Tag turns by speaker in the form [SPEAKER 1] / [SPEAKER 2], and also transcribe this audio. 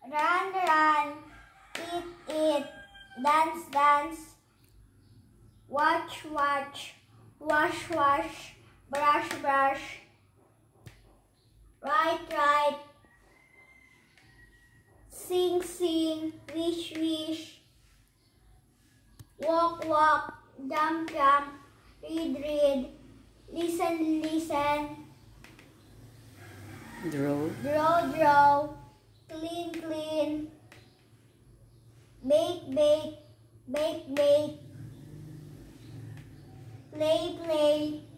[SPEAKER 1] Run, run, eat, eat, dance, dance, watch, watch, wash, wash, brush, brush, write, write, sing, sing, wish, wish, walk, walk, jump, jump, read, read, listen, listen,
[SPEAKER 2] Draw.
[SPEAKER 1] draw, draw, clean, clean, bake, bake, bake, bake, play, play,